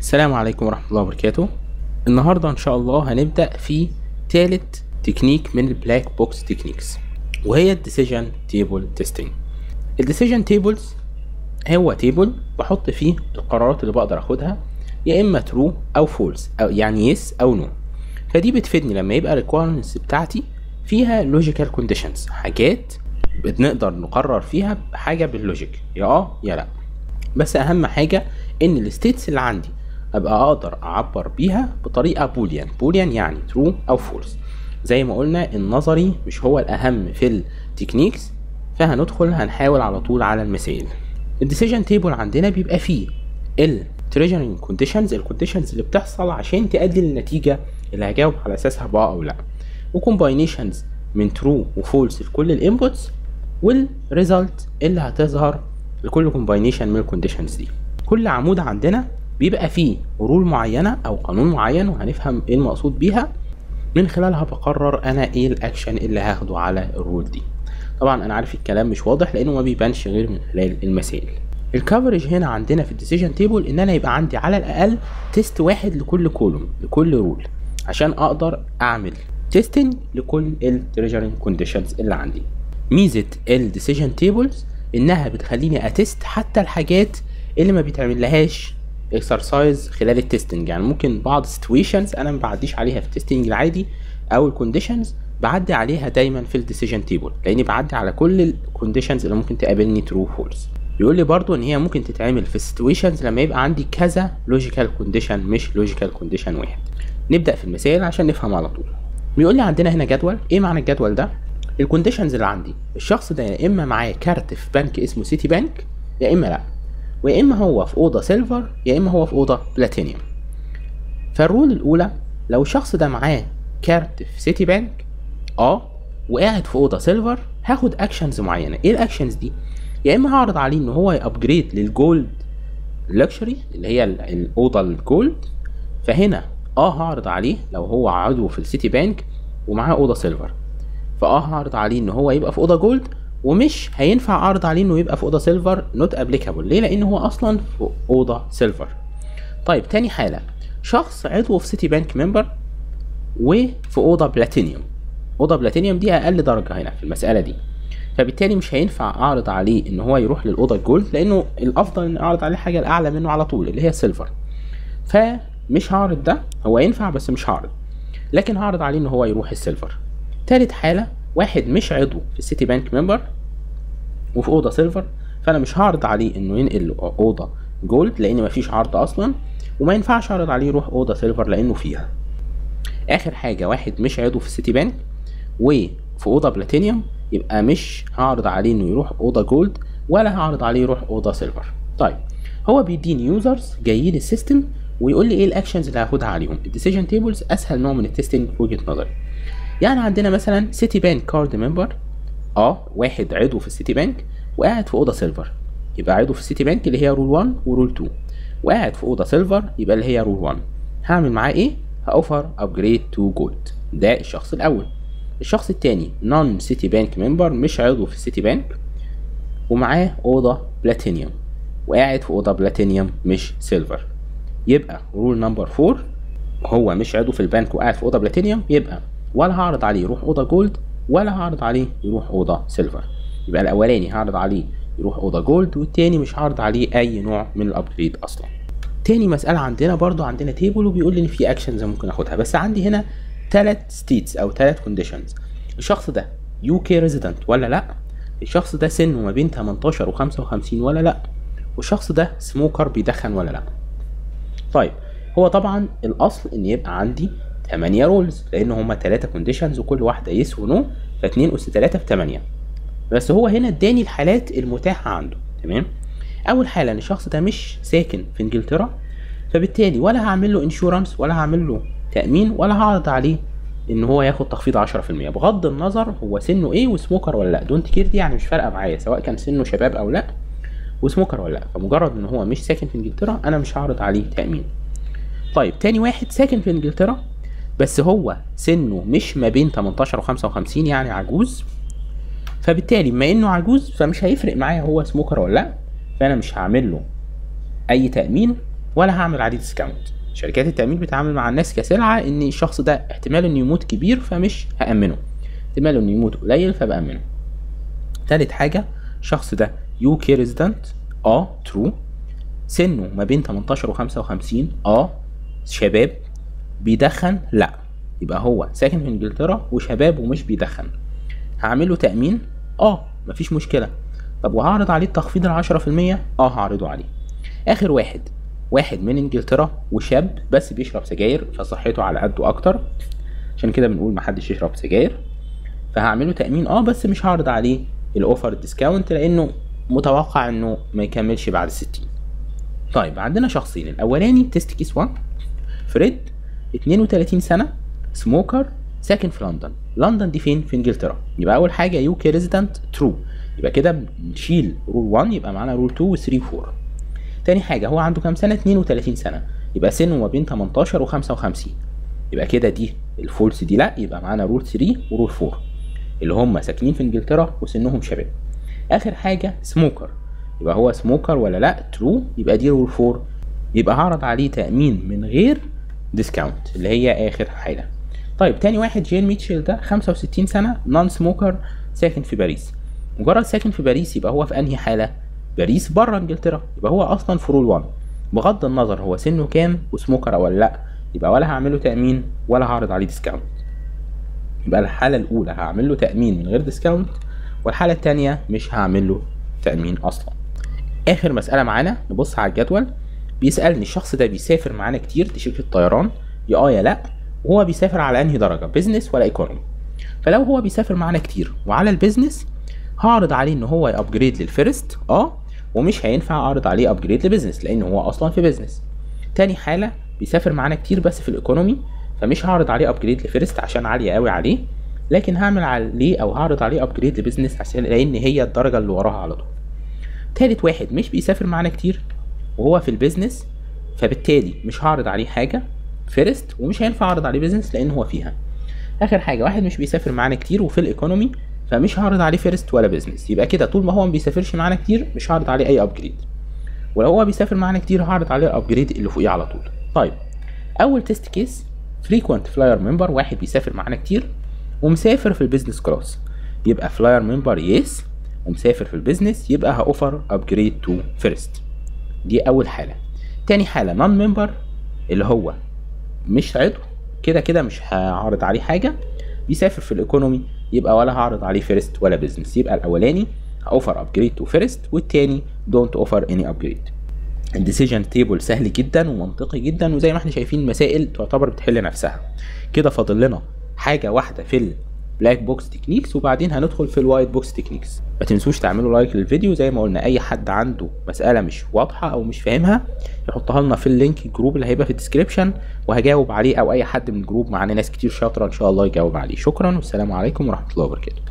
السلام عليكم ورحمة الله وبركاته. النهاردة إن شاء الله هنبدأ في تالت تكنيك من البلاك بوكس تكنيكس، وهي الديسيجن تيبل تيستينج. الديسيجن تيبلز هو تيبل بحط فيه القرارات اللي بقدر اخدها، يا اما ترو او فولس، او يعني يس او نو. فدي بتفيدني لما يبقى الريكويرمنتس بتاعتي فيها لوجيكال كونديشنز، حاجات بنقدر نقرر فيها حاجة باللوجيك، يا يا لا. بس اهم حاجة ان الستيتس اللي عندي ابقى اقدر اعبر بيها بطريقه بوليان يعني ترو او فولس. زي ما قلنا النظري مش هو الاهم في التكنيكس، هنحاول على طول على المثال. الديسيجن تيبل عندنا بيبقى فيه التريجرنج كونديشنز، الكونديشنز اللي بتحصل عشان تؤدي للنتيجه اللي هجاوب على اساسها بقى او لا، وكومباينيشنز من ترو وفولس لكل الانبوتس، والريزلت اللي هتظهر لكل كومباينيشن من الكونديشنز دي. كل عمود عندنا بيبقى فيه رول معينة او قانون معين، وهنفهم ايه المقصود بيها، من خلالها بقرر انا ايه الاكشن اللي هاخده على الرول دي. طبعا انا عارف الكلام مش واضح لانه ما بيبانش غير من خلال المثال. الكفرج هنا عندنا في الديسيجن تيبل ان انا يبقى عندي على الاقل تيست واحد لكل كولوم لكل رول، عشان اقدر اعمل تيستنج لكل التريجرنج كونديشنز اللي عندي. ميزة الديسيجن تيبلز انها بتخليني اتست حتى الحاجات اللي ما بيتعمل لهاش اكسرسايز خلال التستنج. يعني ممكن بعض السيتويشنز انا ما بعديش عليها في التستنج العادي، او الكونديشنز بعدي عليها دايما في الديسيجن تيبل، لاني بعدي على كل الكونديشنز اللي ممكن تقابلني ترو فولس. بيقول لي برضو ان هي ممكن تتعمل في السيتويشنز لما يبقى عندي كذا لوجيكال كونديشن مش لوجيكال كونديشن واحد. نبدا في المثال عشان نفهم على طول. بيقول لي عندنا هنا جدول. ايه معنى الجدول ده؟ الكونديشنز اللي عندي الشخص ده يا اما معاه كارت في بنك اسمه سيتي بنك، يا اما لا، ويا اما هو في اوضه سيلفر، يا اما هو في اوضه بلاتينيوم. فالرول الاولى لو الشخص ده معاه كارت في سيتي بانك وقاعد في اوضه سيلفر، هاخد اكشنز معينه. ايه الاكشنز دي؟ يا اما هعرض عليه ان هو يابجريد للجولد لكشري اللي هي الاوضه الجولد، فهنا هعرض عليه لو هو عضو في السيتي بانك ومعاه اوضه سيلفر، هعرض عليه ان هو يبقى في اوضه جولد، ومش هينفع اعرض عليه انه يبقى في اوضه سيلفر، نوت ابليكابل. ليه؟ لان هو اصلا في اوضه سيلفر. طيب تاني حاله، شخص عضو في سيتي بانك ممبر وفي اوضه بلاتينيوم. اوضه بلاتينيوم دي اقل درجه هنا في المساله دي، فبالتالي مش هينفع اعرض عليه ان هو يروح للاوضه الجولد، لانه الافضل ان اعرض عليه حاجه الاعلى منه على طول اللي هي سيلفر. فمش هعرض ده، هو ينفع بس مش هعرض، لكن هعرض عليه ان هو يروح السيلفر. تالت حاله، واحد مش عضو في السيتي بانك ممبر وفي اوضه سيلفر، فانا مش هعرض عليه انه ينقل اوضه جولد لان مفيش عرض اصلا، وما ينفعش اعرض عليه يروح اوضه سيلفر لانه فيها. اخر حاجه، واحد مش عضو في السيتي بانك وفي اوضه بلاتينيوم، يبقى مش هعرض عليه انه يروح اوضه جولد، ولا هعرض عليه يروح اوضه سيلفر. طيب هو بيديني يوزرز جايين السيستم ويقول لي ايه الاكشنز اللي هاخدها عليهم. الديسيجن تيبلز اسهل نوع من التستنج في وجهه نظري. يعني عندنا مثلا سيتي بانك كارد ممبر، واحد عضو في السيتي بانك وقاعد في اوضه سيلفر، يبقى عضو في السيتي بانك اللي هي رول 1 ورول 2، وقاعد في اوضه سيلفر يبقى اللي هي رول 1. هعمل معاه ايه؟ هاوفر ابجريد تو جولد. ده الشخص الاول. الشخص الثاني نون سيتي بانك ممبر، مش عضو في السيتي بانك ومعاه اوضه بلاتينيوم وقاعد في اوضه بلاتينيوم مش سيلفر، يبقى رول نمبر 4 هو مش عضو في البنك وقاعد في اوضه بلاتينيوم، يبقى ولا هعرض عليه يروح اوضه جولد ولا هعرض عليه يروح اوضه سيلفر. يبقى الاولاني هعرض عليه يروح اوضه جولد، والتاني مش هعرض عليه اي نوع من الابجريد اصلا. تاني مساله عندنا برضو عندنا تيبل وبيقول لي ان في اكشنز ممكن اخدها، بس عندي هنا 3 ستيتس او 3 كونديشنز. الشخص ده يو كي ريزيدنت ولا لا، الشخص ده سنه ما بين 18 و55 ولا لا، والشخص ده سموكر بيدخن ولا لا. طيب هو طبعا الاصل ان يبقى عندي 8 رولز، لان هما 3 كونديشنز وكل واحده يس ونو، ف2 اس 3 في 8. بس هو هنا اداني الحالات المتاحه عنده. تمام. اول حاله ان الشخص ده مش ساكن في انجلترا، فبالتالي ولا هعمل له انشورنس ولا هعمل له تامين ولا هعرض عليه ان هو ياخد تخفيض 10%، بغض النظر هو سنه ايه وسموكر ولا لا. دونت كير دي يعني مش فارقه معايا سواء كان سنه شباب او لا وسموكر ولا لا، فمجرد ان هو مش ساكن في انجلترا انا مش هعرض عليه تامين. طيب تاني واحد ساكن في انجلترا بس هو سنه مش ما بين 18 و 55، يعني عجوز، فبالتالي بما انه عجوز فمش هيفرق معايا هو سموكر ولا لا، فانا مش هعمل له اي تامين ولا هعمل عليه ديسكاونت. شركات التأمين بتتعامل مع الناس كسلعة، ان الشخص ده احتمال انه يموت كبير فمش هأمنه، احتمال انه يموت قليل فبأمنه. تالت حاجة، الشخص ده UK ريزيدنت، ترو. سنه ما بين 18 و 55، شباب. بيدخن؟ لا. يبقى هو ساكن في انجلترا وشباب ومش بيدخن. هعمله تأمين؟ مفيش مشكلة. طب وهعرض عليه التخفيض 10%؟ هعرضه عليه. اخر واحد من انجلترا وشاب بس بيشرب سجاير فصحته على قده اكتر، عشان كده بنقول محدش يشرب سجاير. فهعمله تأمين بس مش هعرض عليه الاوفر ديسكاونت لانه متوقع انه ما يكملش بعد 60. طيب عندنا شخصين، الاولاني تيست كيس 1، فريد 32 سنة، سموكر، ساكن في لندن. لندن دي فين؟ في انجلترا. يبقى اول حاجة UK ريزيدنت ترو، يبقى كده بنشيل رول 1 يبقى معانا رول 2 و 3 و 4. تاني حاجة، هو عنده كام سنة؟ 32 سنة، يبقى سنه ما بين 18 و 55. يبقى كده دي الفولس دي لا، يبقى معانا رول 3 ورول 4 اللي هم ساكنين في انجلترا وسنهم شباب. اخر حاجة سموكر، يبقى هو سموكر ولا لا؟ ترو، يبقى دي رول 4، يبقى هعرض عليه تأمين من غير ديسكاونت اللي هي اخر حاجة. طيب تاني واحد جين ميتشل ده 65 سنة، نون سموكر، ساكن في باريس. مجرد ساكن في باريس يبقى هو في انهي حالة؟ باريس بره انجلترا، يبقى هو اصلا في رول 1 بغض النظر هو سنه كام وسموكر ولا لا، يبقى ولا هعمله تأمين ولا هعرض عليه ديسكاونت. يبقى الحالة الأولى هعمل له تأمين من غير ديسكاونت، والحالة التانية مش هعمل له تأمين أصلا. آخر مسألة معانا، نبص على الجدول. بيسألني الشخص ده بيسافر معانا كتير، دي شركة طيران، يا لا، وهو بيسافر على أنهي درجة، بيزنس ولا ايكونومي؟ فلو هو بيسافر معانا كتير وعلى البيزنس هعرض عليه إن هو يأبجريد للفيرست، ومش هينفع أعرض عليه أبجريد لبيزنس لأنه هو أصلا في بيزنس. تاني حالة، بيسافر معانا كتير بس في الايكونومي، فمش هعرض عليه ابجريد لفيرست عشان عالية قوي عليه، لكن هعمل عليه او هعرض عليه ابجريد لبيزنس عشان لان هي الدرجة اللي وراها على طول. تالت واحد مش بيسافر معانا كتير وهو في البيزنس، فبالتالي مش هعرض عليه حاجة فيرست ومش هينفع اعرض عليه بيزنس لان هو فيها. اخر حاجة، واحد مش بيسافر معانا كتير وفي الايكونومي، فمش هعرض عليه فيرست ولا بيزنس. يبقى كده طول ما هو ما بيسافرش معانا كتير مش هعرض عليه اي ابجريد، ولو هو بيسافر معانا كتير هعرض عليه الابجريد اللي فوقيه على طول. طيب اول تيست كيس، فريكوينت فلاير ممبر، واحد بيسافر معانا كتير ومسافر في البيزنس كلاس، يبقى فلاير ممبر يس، ومسافر في البيزنس يبقى هاوفر ابجريد تو فيرست. دي اول حاله. تاني حاله نون ممبر اللي هو مش عضو، كده مش هعرض عليه حاجه. بيسافر في الايكونومي يبقى ولا هعرض عليه فيرست ولا بيزنس، يبقى الاولاني هاوفر ابجريد تو فيرست والتاني دونت اوفر اني ابجريد. الديسيجن تيبل سهل جدا ومنطقي جدا، وزي ما احنا شايفين المسائل تعتبر بتحل نفسها. كده فاضل لنا حاجه واحده في البلاك بوكس تكنيكس وبعدين هندخل في الوايت بوكس تكنيكس. ما تنسوش تعملوا لايك للفيديو، زي ما قلنا اي حد عنده مساله مش واضحه او مش فاهمها يحطها لنا في اللينك الجروب اللي هيبقى في الديسكريبشن وهجاوب عليه، او اي حد من الجروب معانا ناس كتير شاطره ان شاء الله يجاوب عليه. شكرا والسلام عليكم ورحمه الله وبركاته.